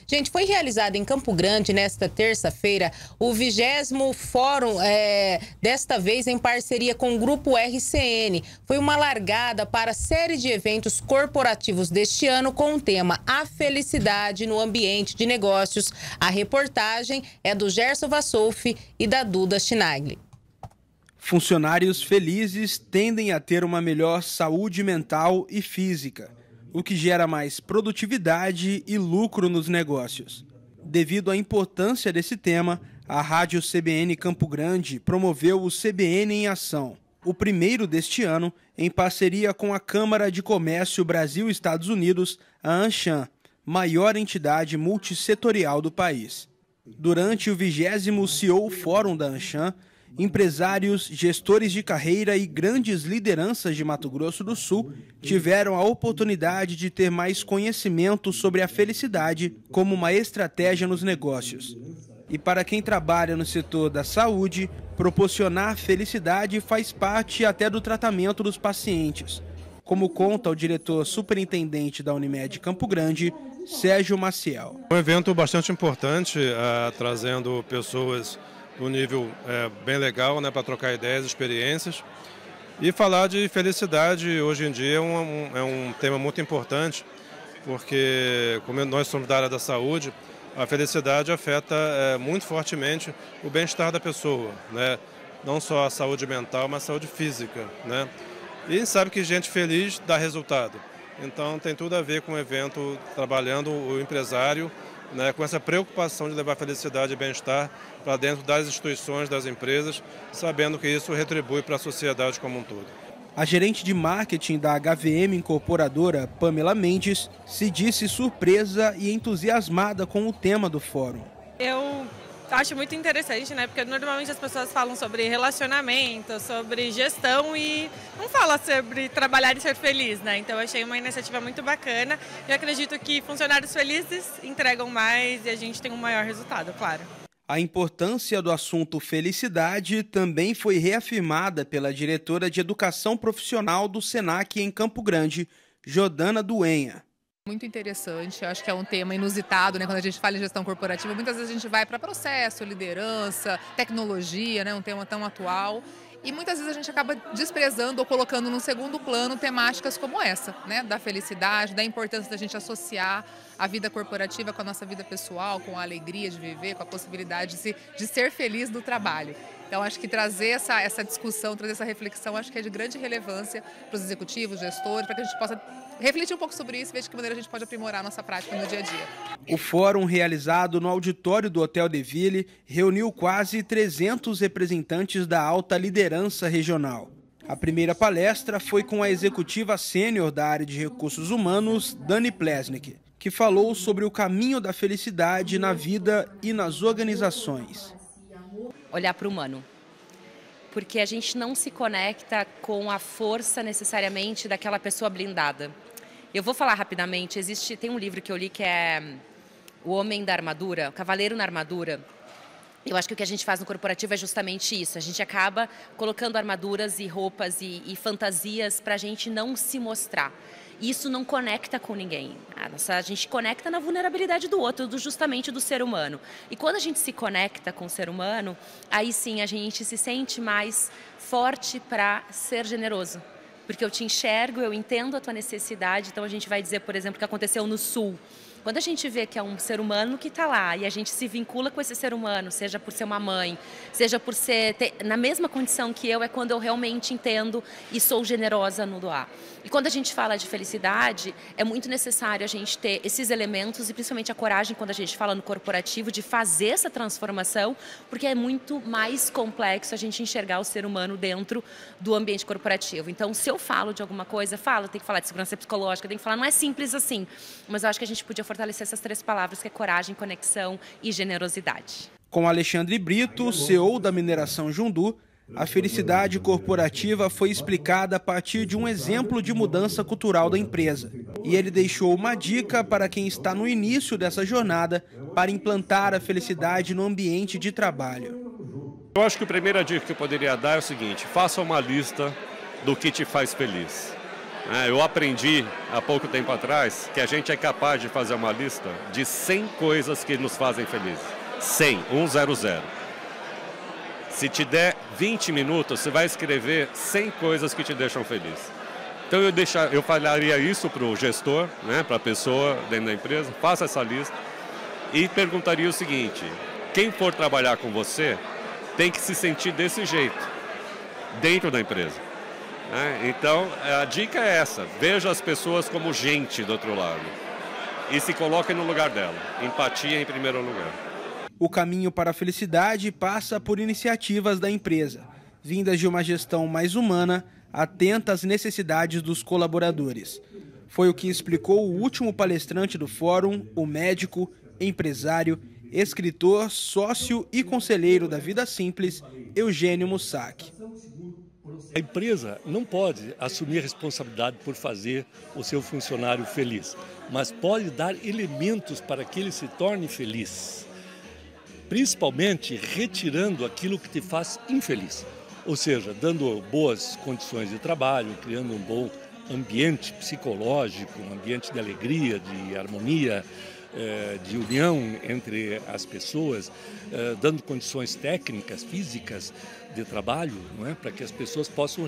Gente, foi realizado em Campo Grande, nesta terça-feira, o 20º Fórum, desta vez em parceria com o Grupo RCN. Foi uma largada para a série de eventos corporativos deste ano com o tema A Felicidade no Ambiente de Negócios. A reportagem é do Gerson Vassolfi e da Duda Chinagli. Funcionários felizes tendem a ter uma melhor saúde mental e física, o que gera mais produtividade e lucro nos negócios. Devido à importância desse tema, a Rádio CBN Campo Grande promoveu o CBN em Ação, o primeiro deste ano, em parceria com a Câmara de Comércio Brasil-Estados Unidos, a ANCHAM, maior entidade multissetorial do país. Durante o 20º CEO Fórum da ANCHAM, empresários, gestores de carreira e grandes lideranças de Mato Grosso do Sul tiveram a oportunidade de ter mais conhecimento sobre a felicidade como uma estratégia nos negócios. E para quem trabalha no setor da saúde, proporcionar felicidade faz parte até do tratamento dos pacientes, como conta o diretor superintendente da Unimed Campo Grande, Sérgio Maciel. Um evento bastante importante, trazendo pessoas um nível bem legal, né, para trocar ideias, experiências. E falar de felicidade hoje em dia é um tema muito importante, porque como nós somos da área da saúde, a felicidade afeta muito fortemente o bem-estar da pessoa, né? Não só a saúde mental, mas a saúde física, né? E a gente sabe que gente feliz dá resultado. Então tem tudo a ver com o evento, trabalhando o empresário, né, com essa preocupação de levar felicidade e bem-estar para dentro das instituições, das empresas, sabendo que isso retribui para a sociedade como um todo. A gerente de marketing da HVM Incorporadora, Pamela Mendes, se disse surpresa e entusiasmada com o tema do fórum. Eu acho muito interessante, né? Porque normalmente as pessoas falam sobre relacionamento, sobre gestão e não falam sobre trabalhar e ser feliz, né? Então eu achei uma iniciativa muito bacana e acredito que funcionários felizes entregam mais e a gente tem um maior resultado, claro. A importância do assunto felicidade também foi reafirmada pela diretora de Educação Profissional do SENAC em Campo Grande, Jordana Duenha. Muito interessante, acho que é um tema inusitado, né? Quando a gente fala em gestão corporativa, muitas vezes a gente vai para processo, liderança, tecnologia, né? Um tema tão atual. E muitas vezes a gente acaba desprezando ou colocando num segundo plano temáticas como essa, né? Da felicidade, da importância da gente associar a vida corporativa com a nossa vida pessoal, com a alegria de viver, com a possibilidade de ser feliz no trabalho. Então, acho que trazer essa discussão, trazer essa reflexão, acho que é de grande relevância para os executivos, gestores, para que a gente possa refletir um pouco sobre isso e ver de que maneira a gente pode aprimorar a nossa prática no dia a dia. O fórum, realizado no auditório do Hotel de Ville, reuniu quase 300 representantes da alta liderança regional. A primeira palestra foi com a executiva sênior da área de recursos humanos, Dani Plesnik, que falou sobre o caminho da felicidade na vida e nas organizações. Olhar para o humano, porque a gente não se conecta com a força necessariamente daquela pessoa blindada. Eu vou falar rapidamente, tem um livro que eu li que é O Homem da Armadura, o Cavaleiro na Armadura. Eu acho que o que a gente faz no corporativo é justamente isso, a gente acaba colocando armaduras e roupas e fantasias para a gente não se mostrar. Isso não conecta com ninguém. A gente conecta na vulnerabilidade do outro, justamente do ser humano. E quando a gente se conecta com o ser humano, aí sim a gente se sente mais forte para ser generoso. Porque eu te enxergo, eu entendo a tua necessidade. Então a gente vai dizer, por exemplo, o que aconteceu no Sul. Quando a gente vê que é um ser humano que está lá e a gente se vincula com esse ser humano, seja por ser uma mãe, seja por ter na mesma condição que eu, é quando eu realmente entendo e sou generosa no doar. E quando a gente fala de felicidade, é muito necessário a gente ter esses elementos e principalmente a coragem, quando a gente fala no corporativo, de fazer essa transformação, porque é muito mais complexo a gente enxergar o ser humano dentro do ambiente corporativo. Então, se eu falo de alguma coisa, tem que falar de segurança psicológica, tem que falar, não é simples assim, mas eu acho que a gente podia fortalecer essas 3 palavras, que é coragem, conexão e generosidade. Com Alexandre Brito, CEO da Mineração Jundu, a felicidade corporativa foi explicada a partir de um exemplo de mudança cultural da empresa. E ele deixou uma dica para quem está no início dessa jornada para implantar a felicidade no ambiente de trabalho. Eu acho que a primeira dica que eu poderia dar é o seguinte: faça uma lista do que te faz feliz. Eu aprendi há pouco tempo atrás que a gente é capaz de fazer uma lista de 100 coisas que nos fazem felizes. 100, 100. Se te der 20 minutos, você vai escrever 100 coisas que te deixam feliz. Então eu falaria isso para o gestor, né, para a pessoa dentro da empresa, faça essa lista e perguntaria o seguinte: quem for trabalhar com você tem que se sentir desse jeito, dentro da empresa. Então, a dica é essa: veja as pessoas como gente do outro lado e se coloque no lugar dela. Empatia em primeiro lugar. O caminho para a felicidade passa por iniciativas da empresa, vindas de uma gestão mais humana, atenta às necessidades dos colaboradores. Foi o que explicou o último palestrante do fórum, o médico, empresário, escritor, sócio e conselheiro da Vida Simples, Eugênio Mussac. A empresa não pode assumir a responsabilidade por fazer o seu funcionário feliz, mas pode dar elementos para que ele se torne feliz, principalmente retirando aquilo que te faz infeliz, ou seja, dando boas condições de trabalho, criando um bom ambiente psicológico, um ambiente de alegria, de harmonia, de união entre as pessoas, dando condições técnicas, físicas de trabalho, não é? Para que as pessoas possam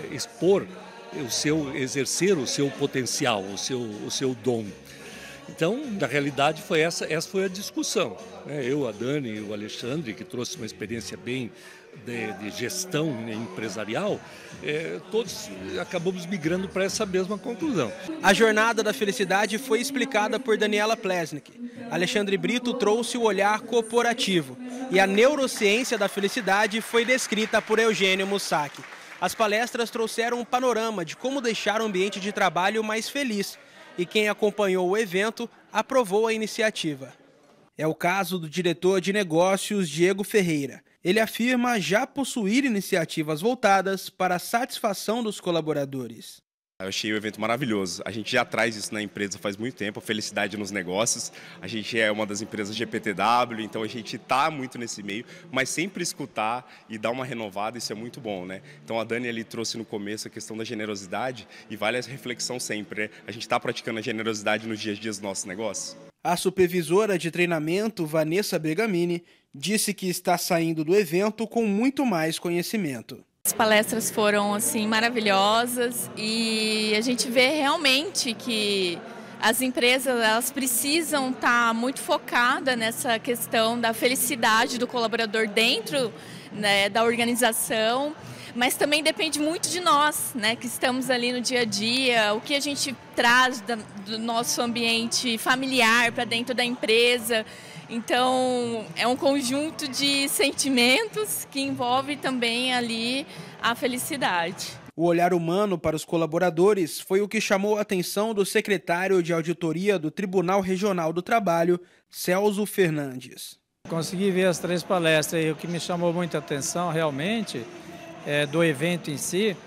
exercer o seu potencial, o seu dom. Então, na realidade, essa foi a discussão, né? Eu, a Dani e o Alexandre, que trouxe uma experiência bem de gestão empresarial, todos acabamos migrando para essa mesma conclusão. A jornada da felicidade foi explicada por Daniela Plesnik. Alexandre Brito trouxe o olhar corporativo e a neurociência da felicidade foi descrita por Eugênio Mussac. As palestras trouxeram um panorama de como deixar o ambiente de trabalho mais feliz e quem acompanhou o evento aprovou a iniciativa. É o caso do diretor de negócios Diego Ferreira. Ele afirma já possuir iniciativas voltadas para a satisfação dos colaboradores. Eu achei o evento maravilhoso. A gente já traz isso na empresa faz muito tempo, a felicidade nos negócios. A gente é uma das empresas GPTW, então a gente está muito nesse meio, mas sempre escutar e dar uma renovada, isso é muito bom, né? Então a Dani ali trouxe no começo a questão da generosidade e vale essa reflexão sempre, né? A gente está praticando a generosidade nos dias a dia dos nossos negócios. A supervisora de treinamento, Vanessa Bergamini, disse que está saindo do evento com muito mais conhecimento. As palestras foram assim maravilhosas e a gente vê realmente que as empresas elas precisam estar muito focadas nessa questão da felicidade do colaborador dentro, né, da organização, mas também depende muito de nós, né, que estamos ali no dia a dia, o que a gente traz do nosso ambiente familiar para dentro da empresa. Então, é um conjunto de sentimentos que envolve também ali a felicidade. O olhar humano para os colaboradores foi o que chamou a atenção do secretário de auditoria do Tribunal Regional do Trabalho, Celso Fernandes. Consegui ver as 3 palestras e o que me chamou muita atenção realmente do evento em si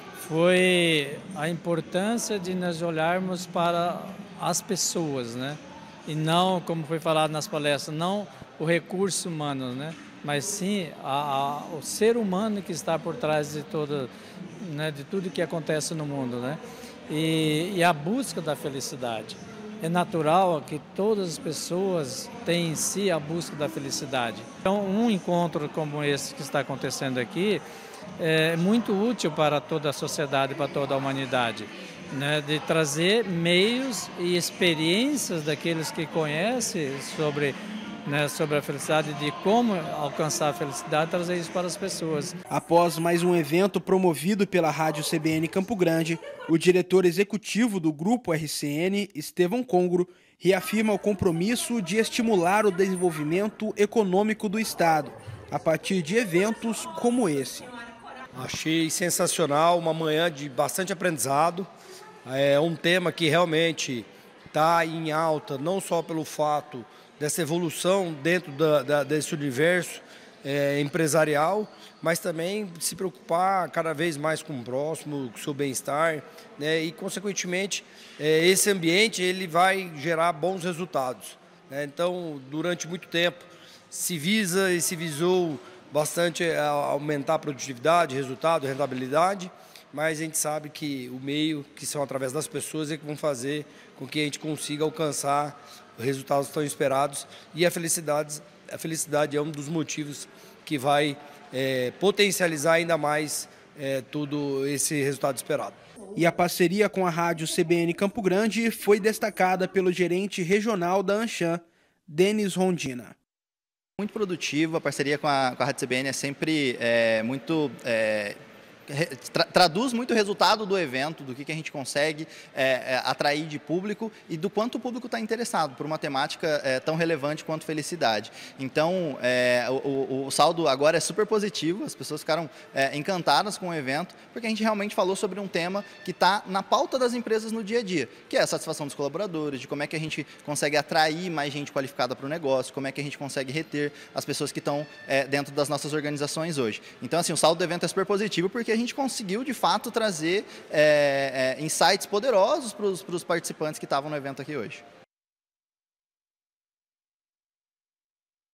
foi a importância de nós olharmos para as pessoas, né? E não, como foi falado nas palestras, não o recurso humano, né? Mas sim o ser humano que está por trás de tudo que acontece no mundo, né? E a busca da felicidade. É natural que todas as pessoas têm em si a busca da felicidade. Então, um encontro como esse que está acontecendo aqui é muito útil para toda a sociedade, para toda a humanidade, né, de trazer meios e experiências daqueles que conhecem sobre a felicidade, de como alcançar a felicidade, trazer isso para as pessoas. Após mais um evento promovido pela Rádio CBN Campo Grande, o diretor executivo do Grupo RCN, Estevão Congro, reafirma o compromisso de estimular o desenvolvimento econômico do Estado, a partir de eventos como esse. Achei sensacional, uma manhã de bastante aprendizado. É um tema que realmente está em alta, não só pelo fato dessa evolução dentro desse universo empresarial, mas também se preocupar cada vez mais com o próximo, com o seu bem-estar, né? E, consequentemente, esse ambiente ele vai gerar bons resultados, né? Então, durante muito tempo, se visa e se visou bastante aumentar a produtividade, resultado, rentabilidade, mas a gente sabe que o meio, que são através das pessoas, é que vão fazer com que a gente consiga alcançar os resultados tão esperados, e a felicidade é um dos motivos que vai potencializar ainda mais todo esse resultado esperado. E a parceria com a rádio CBN Campo Grande foi destacada pelo gerente regional da Anshan, Denis Rondina. Muito produtivo, a parceria com a rádio CBN é sempre muito... traduz muito o resultado do evento, do que a gente consegue atrair de público e do quanto o público está interessado por uma temática tão relevante quanto felicidade. Então, o saldo agora é super positivo, as pessoas ficaram encantadas com o evento, porque a gente realmente falou sobre um tema que está na pauta das empresas no dia a dia, que é a satisfação dos colaboradores, de como é que a gente consegue atrair mais gente qualificada para o negócio, como é que a gente consegue reter as pessoas que estão dentro das nossas organizações hoje. Então, assim, o saldo do evento é super positivo, porque a gente conseguiu, de fato, trazer insights poderosos para os participantes que estavam no evento aqui hoje.